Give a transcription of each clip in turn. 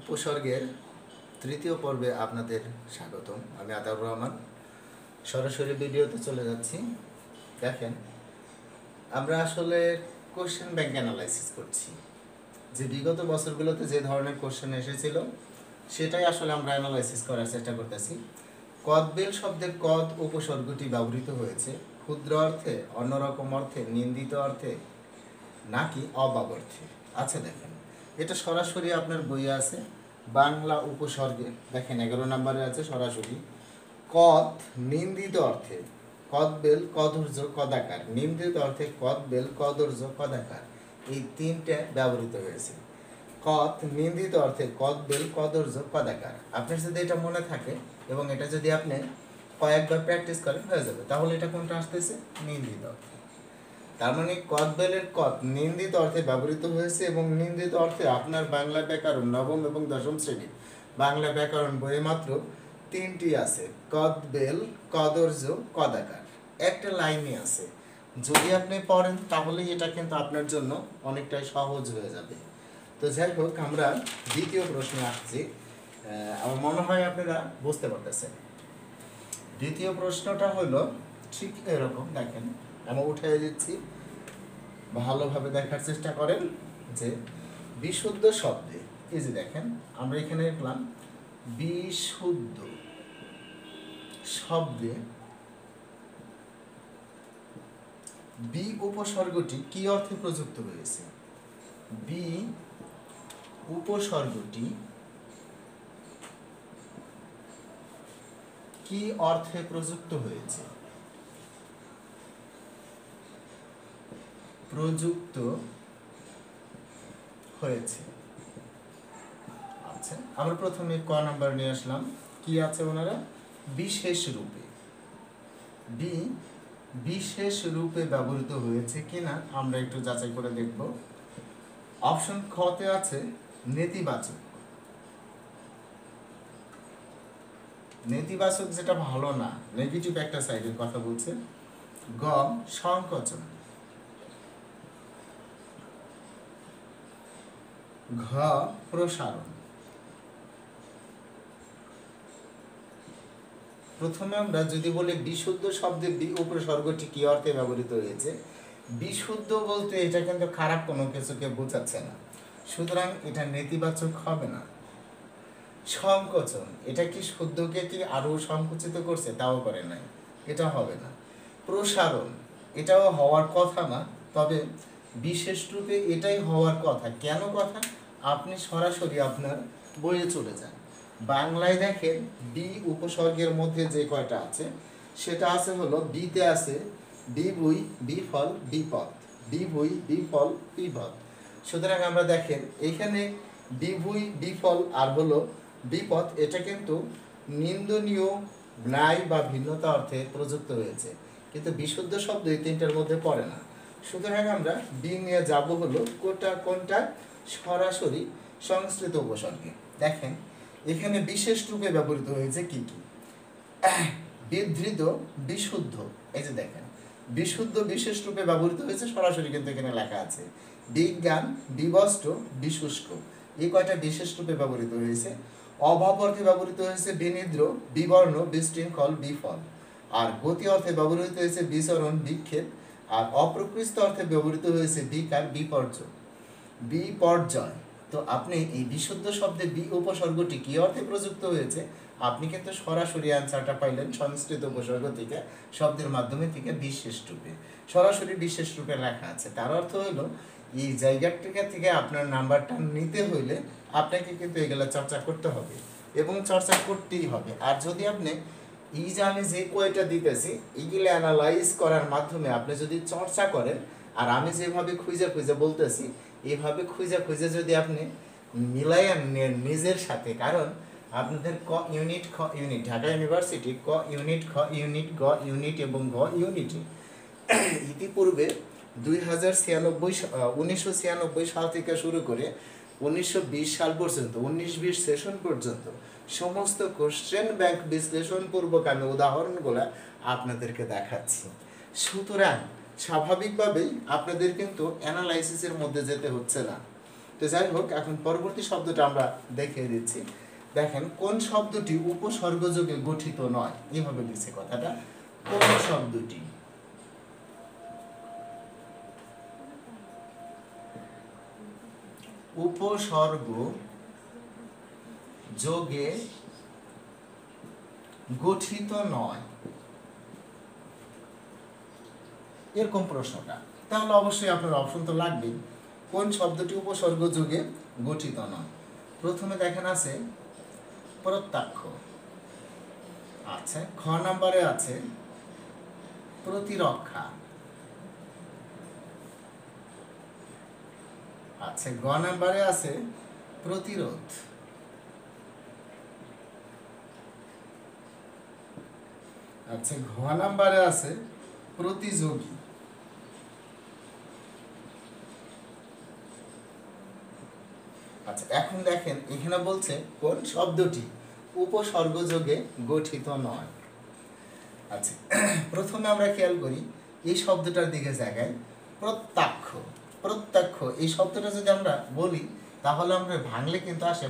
উপসর্গের তৃতীয় পর্বে আপনাদের স্বাগতম। আমি আতাউর রহমান। সরাসরি ভিডিওতে চলে যাচ্ছি। দেখেন, আমরা আসলে কোশ্চেন ব্যাংক অ্যানালাইসিস করছি। যে বিগত বছরগুলোতে যে ধরনের কোশ্চেন এসেছিল সেটাই আসলে আমরা অ্যানালাইসিস করার চেষ্টা করতেছি। কদবেল শব্দের কদ উপসর্গটি ব্যবহৃত হয়েছে ক্ষুদ্র অর্থে, অন্যরকম অর্থে, নিন্দিত অর্থে নাকি অভাব অর্থে। আচ্ছা দেখেন, এটা সরাসরি আপনার বইয়ে আছে বাংলা উপসর্গে। দেখেন 11 নম্বরে আছে সরাসরি কদ নিন্দিত অর্থে কদবেল কদর্য কদাকার। নিন্দিত অর্থে কদবেল কদর্য কদাকার, এই তিনটে ব্যবহৃত হয়েছে। কদ নিন্দিত অর্থে কদবেল কদর্য কদাকার। আপনার যদি এটা মনে থাকে এবং এটা যদি আপনি কয়েকবার প্র্যাকটিস করেন হয়ে যাবে। তাহলে এটা কোনটা আসতেছে? নিন্দিত অর্থে। তার মানে কদবেলের কদ নিন্দিত অর্থে ব্যবহৃত হয়েছে এবং নিন্দিত অর্থে আপনার বাংলা ব্যাকরণ নবম এবং দশম শ্রেণী বাংলা ব্যাকরণ বইয়ে মাত্র 3টি আছে, কদবেল কদর্য কদাকার। একটা লাইনই আছে, যদি আপনি পড়েন তাহলে এটা কিন্তু আপনার জন্য অনেকটাই সহজ হয়ে যাবে। তো যাই হোক, আমরা দ্বিতীয় প্রশ্নে আসছি। আমার মনে হয় আপনারা বুঝতে পারতেছেন। দ্বিতীয় প্রশ্নটা হলো ঠিক এরকম। দেখেন, আমি উঠে দিচ্ছি, ভালোভাবে দেখার চেষ্টা করেন যে বিশুদ্ধ শব্দে, এই যে দেখেন আমরা এখানে লিখলাম বিশুদ্ধ শব্দে বি উপসর্গটি কি অর্থে প্রযুক্ত হয়েছে? বি উপসর্গটি কি অর্থে প্রযুক্ত হয়েছে? প্রযুক্ত হয়েছে। আচ্ছা, আমরা প্রথমে ক নাম্বার নিয়ে আসলাম। কি আছে ওনারা? বিশেষ রূপে। বি বিশেষ রূপে ব্যবহৃত হয়েছে কিনা আমরা একটু যাচাই করে দেখব। অপশন খতে আছে নেতিবাচক। নেতিবাচক যেটা ভালো না, নেগেটিভ একটা সাইডের কথা বলছে। গ সংকোচন। ঘ প্রসারণ। প্রথমে আমরা যদি বলি বিশুদ্ধ শব্দে বি উপসর্গটি কি অর্থে ব্যবহৃত হয়েছে, বিশুদ্ধ বলতে এটা কিন্তু খারাপ কোনো কিছুকে বোঝাচ্ছে না, সুতরাং এটা নেতিবাচক হবে না। সংকোচন, এটা কি শুদ্ধকে কি আরো সংকুচিত করছে? তাও করে নাই, এটা হবে না। প্রসারণ, এটাও হওয়ার কথা না, তবে বিশেষ রূপে এটাই হওয়ার কথা। কেন কথা? আপনি সরাসরি আপনার বইয়ে চলে যান, বাংলায় দেখেন বি উপসর্গের মধ্যে যে কয়টা আছে সেটা আছে হলো বিতে আছে বিভুই বিফল বিপদ, বিভুই বিফল বিপদ। সুতরাং আমরা দেখেন এইখানে বিভুই বিফল আর হলো বিপদ, এটা কিন্তু নিন্দনীয়, ন্যায় বা ভিন্নতা অর্থে প্রযুক্ত হয়েছে, কিন্তু বিশুদ্ধ শব্দ এই তিনটার মধ্যে পড়ে না। সুতরাং আমরা বি নিয়ে যাব হলো কোনটা? সরাসরি সংস্কৃত উপসর্গে। দেখেন এখানে বিশেষ রূপে ব্যবহৃত হয়েছে কি কি? বিধৃত বিশুদ্ধ, এই যে দেখেন বিশুদ্ধ বিশেষ রূপে ব্যবহৃত হয়েছে সরাসরি, কিন্তু এখানে লেখা আছে বিজ্ঞান বিবস্ত্র বিশুষ্ক, এই কয়টা বিশেষ রূপে ব্যবহৃত হয়েছে। অভাব অর্থে ব্যবহৃত হয়েছে বিনিদ্র বিবর্ণ বিশৃঙ্খল বিফল, আর গতি অর্থে ব্যবহৃত হয়েছে বিচরণ বিক্ষেপ, আর অপ্রকৃষ্ট অর্থে ব্যবহৃত হয়েছে বিকার বিপর্যয়। তো আপনি এই বিশুদ্ধ শব্দে বি উপসর্গটি কি অর্থে প্রযুক্ত হয়েছে, আপনি কিন্তু সরাসরি অ্যান্সারটা পাইলেন সংস্কৃত উপসর্গ থেকে, শব্দের মাধ্যমে থেকে বিশেষ রূপে, সরাসরি বিশেষ রূপে লেখা আছে। তার অর্থ হলো এই জায়গাটা থেকে আপনার নাম্বারটা নিতে হইলে আপনাকে কিন্তু এগুলো চর্চা করতে হবে এবং চর্চা করতেই হবে। আর যদি আপনি এই যে আমি যে কয়টা দিতেছি এইগুলো অ্যানালাইজ করার মাধ্যমে আপনি যদি চর্চা করেন, আর আমি যেভাবে খুঁজে খুঁজে বলতেছি এইভাবে খুঁজে খুঁজে যদি আপনি মিলাইয়া নিজের সাথে, কারণ আপনাদের ক ইউনিট খ ইউনিট ঢাকা ইউনিভার্সিটি ক ইউনিট খ ইউনিট গ ইউনিট এবং ঘ ইউনিটে ইতিপূর্বে 1996 সাল থেকে শুরু করে 1920 সাল পর্যন্ত 19-20 সেশন পর্যন্ত সমস্ত কোশ্চেন ব্যাংক বিশ্লেষণপূর্বক আমি উদাহরণগুলো আপনাদেরকে দেখাচ্ছি। সুতরাং স্বাভাবিকভাবেই আপনাদের কিন্তু অ্যানালাইসিসের মধ্যে যেতে হচ্ছে না, তো যাই হোক, এখন পরবর্তী শব্দটা আমরা দেখিয়ে দিচ্ছি। দেখেন, কোন শব্দটি উপসর্গযোগে গঠিত নয়, এইভাবে দিচ্ছে কথাটা। কোন শব্দটি উপসর্গ যোগে গঠিত নয়, এরকম প্রশ্নটা। তাহলে অবশ্যই আপনার অপশন তো লাগবেই, কোন শব্দটি উপসর্গ যোগে গঠিত নয়। প্রথমে দেখেন আছে প্রত্যক্ষ, আচ্ছা। খ নাম্বারে আছে প্রতিরক্ষা, আচ্ছা। গ নাম্বারে আছে প্রতিরোধ, আচ্ছা। ঘ নাম্বারে আছে প্রতিযোগী, আচ্ছা। এখন দেখেন এখানে বলছে কোন শব্দটি উপসর্গযোগে গঠিত নয়। আচ্ছা, প্রথমে আমরা খেয়াল করি এই শব্দটার দিকে জায়গায় প্রত্যক্ষ। প্রত্যক্ষ এই শব্দটা যদি আমরা বলি তাহলে আমরা ভাঙলে কিন্তু আসে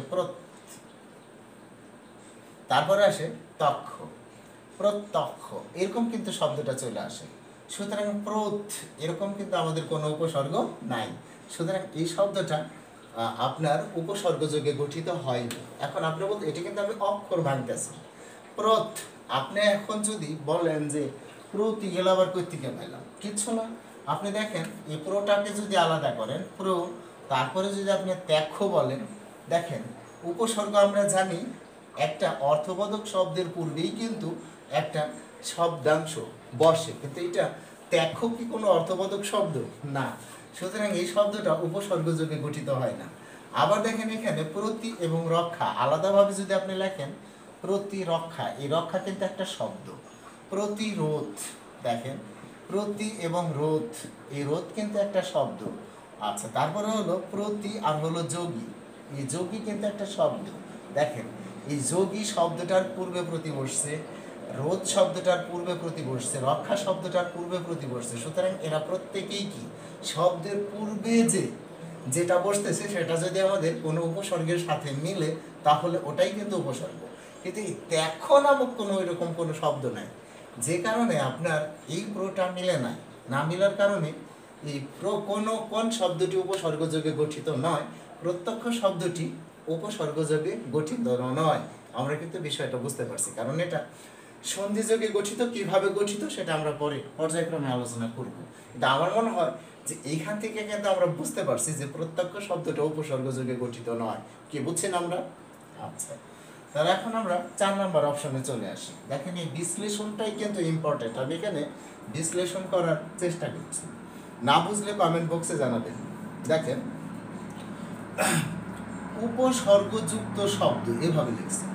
তারপরে আসে তক্ষ, প্রত্যক্ষ, এরকম কিন্তু শব্দটা চলে আসে। সুতরাং প্রত এরকম কিন্তু আমাদের কোনো উপসর্গ নাই, সুতরাং এই শব্দটা আপনার উপসর্গযোগে গঠিত হয়নি। এখন আপনি বলতে এটি কিন্তু আমি অক্ষর ভাঙতেছি। প্রত, আপনি এখন যদি বলেন যে প্রতি গেল আবার কর্তিকে পাইলাম, কিচ্ছু না। আপনি দেখেন এই প্রোটাকে যদি আলাদা করেন প্রো, তারপরে যদি আপনি ত্যাক্ষ বলেন, দেখেন উপসর্গ আমরা জানি একটা অর্থবোধক শব্দের পূর্বেই কিন্তু একটা শব্দাংশ বসে, কিন্তু এটা ত্যাক্ষ কি কোনো অর্থবোধক শব্দ না, সুতরাং এই শব্দটা উপসর্গযোগে গঠিত হয় না। আবার দেখেন এখানে প্রতি এবং রক্ষা আলাদাভাবে যদি আপনি লেখেন প্রতিরক্ষা, এই রক্ষা কিন্তু একটা শব্দ। প্রতিরোধ, দেখেন প্রতি এবং রোধ, এই রোধ কিন্তু একটা শব্দ, আচ্ছা। তারপরে হলো প্রতি আর হলো যোগী, এই যোগী কিন্তু একটা শব্দ। দেখেন এই যোগী শব্দটার পূর্বে প্রতি বসছে, রোধ শব্দটার পূর্বে প্রতি বসছে, রক্ষা শব্দটার পূর্বে প্রতি বসছে, সুতরাং এরা প্রত্যেকেই কি শব্দের পূর্বে যেটা বসতেছে সেটা যদি আমাদের কোনো উপসর্গের সাথে মিলে তাহলে ওটাই কিন্তু উপসর্গ। কিন্তু এই ত্যাক্ষ নামক কোনো এরকম কোনো শব্দ নাই, যে কারণে আপনার এই প্রোটা মিলে নাই। না মিলার কারণে এই কোন শব্দটি উপসর্গযোগে গঠিত নয়, প্রত্যক্ষ শব্দটি উপসর্গযোগে গঠিত নয়। আমরা কিন্তু বিষয়টা বুঝতে পারছি, কারণ এটা সন্ধিযোগে গঠিত। কিভাবে গঠিত সেটা আমরা পরে পর্যায়ক্রমে আলোচনা করব, কিন্তু আমার মনে হয় যে এইখান থেকে কিন্তু আমরা বুঝতে পারছি যে প্রত্যক্ষ শব্দটা উপসর্গযোগে গঠিত নয়। কি বুঝছেন আমরা? আচ্ছা, তাহলে এখন আমরা 4 নম্বর অপশনে চলে আসি। দেখেন এই বিশ্লেষণটাই কিন্তু ইম্পর্টেন্ট, আমি এখানে বিশ্লেষণ করার চেষ্টা করছি, না বুঝলে কমেন্ট বক্সে জানাবেন। দেখেন উপসর্গযুক্ত শব্দ এভাবে লিখছে,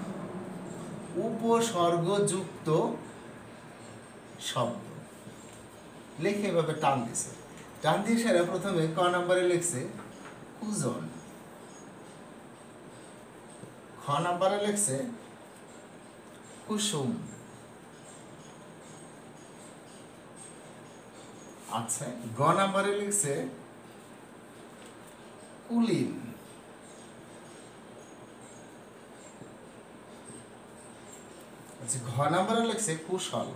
উপসর্গযুক্ত শব্দ লিখে এভাবে টান দিছে, টান দিয়ে সেরা প্রথমে ক নম্বরে লিখছে কুজন, খ নম্বরে লিখছে কুসুম, আচ্ছা। গ নম্বরে লিখছে কুলীন, আচ্ছা। ঘ নম্বরে লিখছে কুশল,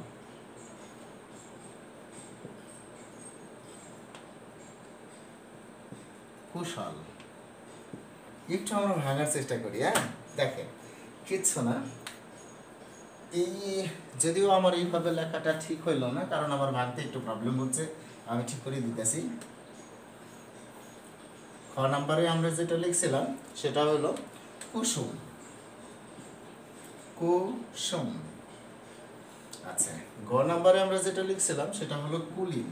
কুশল। একটু আমরা ভাঙার চেষ্টা করি, হ্যাঁ। দেখেন কিচ্ছু না, এই যদিও আমার এইভাবে লেখাটা ঠিক হইল না, কারণ আমার ভাঙতে একটু প্রবলেম হচ্ছে, আমি ঠিক করে দিতেছি। খ নম্বরে আমরা যেটা লিখছিলাম সেটা হলো কুসুম, কুসুম, আচ্ছা। গ নম্বরে আমরা যেটা লিখছিলাম সেটা হলো কুলীন,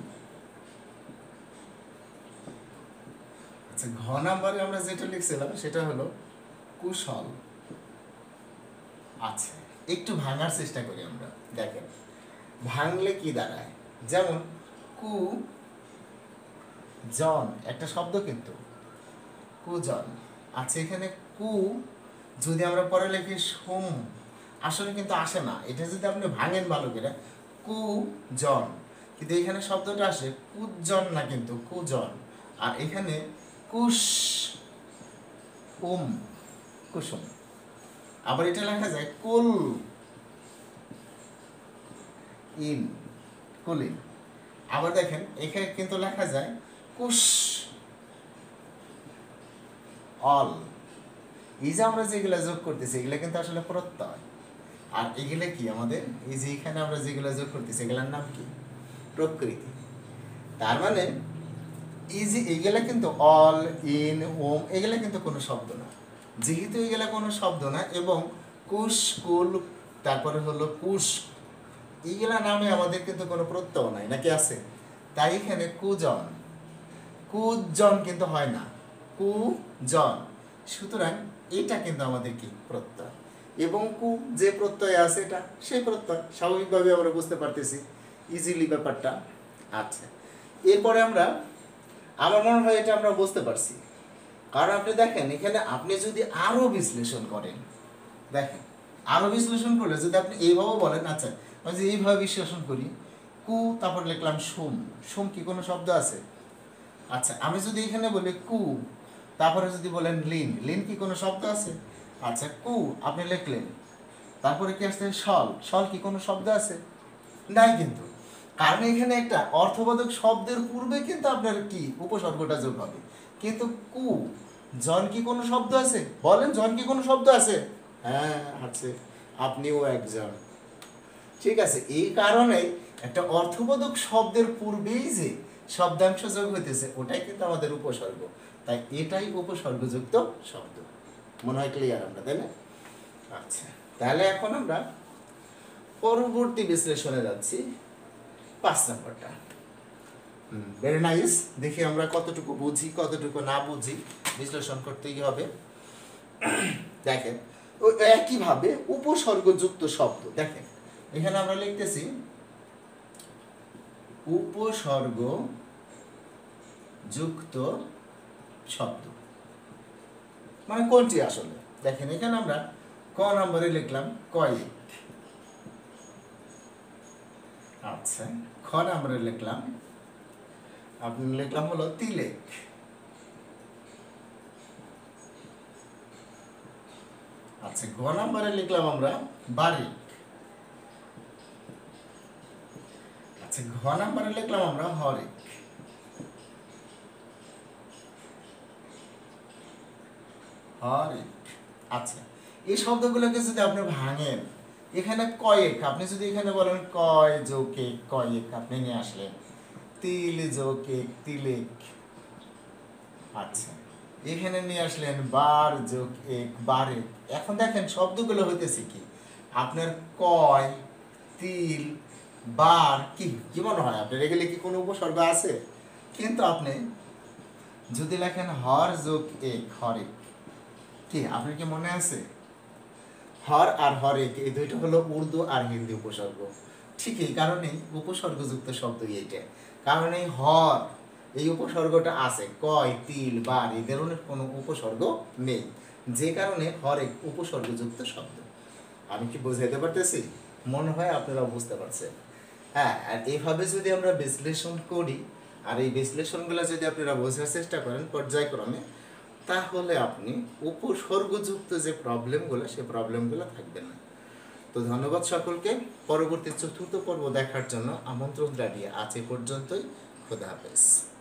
আচ্ছা। ঘ নম্বরে আমরা যেটা লিখছিলাম সেটা হলো কুশল, আচ্ছা। একটু ভাঙার চেষ্টা করি আমরা, দেখেন ভাঙলে কি দাঁড়ায়, যেমন কু জন একটা শব্দ কিন্তু কুজন, আচ্ছা। এখানে কু যদি আমরা পরে লিখি সোম, আসলে কিন্তু আসে না, এটা যদি আপনি ভাঙেন ভালো করে কুজন, কিন্তু এখানে শব্দটা আসে কুজন না, কিন্তু কুজন। আর এখানে কুশ কুসুম। আবার এটা লেখা যায় কুল ইন, কুলিন। আবার দেখেন এখানে কিন্তু লেখা যায় কুশ অল। এই যে আমরা যেগুলো যোগ করতেছি এগুলো কিন্তু আসলে প্রত্যয়, আর এগুলো কি আমাদের এই যে এখানে আমরা যেগুলো যোগ করতেছি এগুলোর নাম কি? প্রকৃতি। তার মানে এই যে এইগুলা কিন্তু অল, ইন, ওম এগুলা কিন্তু কোনো শব্দ না। যেহেতু এগুলা কোনো শব্দ না এবং কুশ, কুল, তারপরে হলো কুশ, এইগুলা নামে আমাদের কিন্তু কোনো প্রত্যয় নাই, নাকি আছে? তাই এখানে কুজন, কুজন কিন্তু হয় না, কুজন। সুতরাং এটা কিন্তু আমাদের কি? প্রত্যয়। এবং কু যে প্রত্যয় আছে এটা সেই প্রত্যয়, স্বাভাবিকভাবে আমরা বুঝতে পারতেছি ইজিলি ব্যাপারটা। আচ্ছা, এরপরে আমার মনে হয় এটা আমরা বুঝতে পারছি। কারণ আপনি দেখেন এখানে আপনি যদি আরো বিশ্লেষণ করেন, দেখেন আরো বিশ্লেষণ করলে যদি আপনি এইভাবে বলেন, আচ্ছা যে এইভাবে বিশ্লেষণ করি, কু তারপর লিখলাম সোম, সোম কি কোনো শব্দ আছে? আচ্ছা, আমি যদি এখানে বলি কু তারপরে যদি বলেন লিন, লিন কি কোনো শব্দ আছে? আচ্ছা, কু আপনি লিখলেন, তারপরে কি আসছে সল, সল কি কোনো শব্দ আছে? নাই কিন্তু। কারণ এখানে একটা অর্থবোধক শব্দের পূর্বে কিন্তু আপনার কি উপসর্গটা যোগ হবে। কিন্তু কু, জন কি কোনো শব্দ আছে? বলেন, জন কি কোনো শব্দ আছে? হ্যাঁ আছে, আপনিও একজন। ঠিক আছে, এই কারণে একটা অর্থবোধক শব্দের পূর্বেই যে শব্দাংশ যোগ হইতেছে ওটাই কিন্তু আমাদের উপসর্গ, তাই এটাই উপসর্গযুক্ত শব্দ। মনে হয় ক্লিয়ার আমরা, তাই না? আচ্ছা, তাহলে এখন আমরা পরবর্তী বিশ্লেষণে যাচ্ছি, 5 নম্বরটা। Very nice. দেখি আমরা কতটুকু বুঝি কতটুকু না বুঝি, বিশ্লেষণ করতেই হবে। দেখেন ও একইভাবে উপসর্গযুক্ত শব্দ, দেখেন এখানে আমরা লিখতেছি উপসর্গ যুক্ত শব্দ মানে কোনটি আসলে? দেখেন এখানে আমরা ক নম্বরে লিখলাম কয়েক। আচ্ছা, খ নম্বরে লিখলাম হলো তিলেক। আচ্ছা, গ নম্বরে লিখলাম আমরা বারিক। আচ্ছা, ঘ নম্বরে লিখলাম আমরা হরেক। হরেক। আচ্ছা, এই শব্দগুলোকে যদি আপনি ভাঙেন, এখানে কয়েক আপনি যদি এখানে বলেন কয় যোগ এক, কয়েক আপনি নিয়ে আসলেন, তিল যোগ এক, তিলেক। আচ্ছা, এখানে নিয়ে আসলেন বার যোগ এক, বারেক। এখন দেখেন শব্দগুলো হইতেছে কি আপনার কয়, তিল, বার। কি কি মনে হয় আপনার এগুলি কি কোনো উপসর্গ আছে? কিন্তু আপনি যদি লেখেন হর যোগ এক, হরেক, কি আপনার কি মনে আছে? হর আর হরেক এই দুইটা হলো উর্দু আর হিন্দি উপসর্গ। ঠিক এই কারণেই উপসর্গযুক্ত শব্দ এইটা, কারণ এই হর এই উপসর্গটা আছে, কয়, তিল, বার এই ধরনের কোনো উপসর্গ নেই, যে কারণে হরেক উপসর্গযুক্ত শব্দ। আমি কি বুঝাইতে পারতেছি? মনে হয় আপনারা বুঝতে পারছেন। হ্যাঁ, আর এইভাবে যদি আমরা বিশ্লেষণ করি আর এই বিশ্লেষণগুলো যদি আপনারা বোঝার চেষ্টা করেন পর্যায়ক্রমে, তাহলে আপনি উপসর্গযুক্ত যে প্রবলেমগুলো সেই প্রবলেমগুলো থাকবে না। তো ধন্যবাদ সকলকে। পরবর্তী 4র্থ পর্ব দেখার জন্য আমন্ত্রণ জানিয়ে আজ এ পর্যন্তই। খোদা হাফেজ।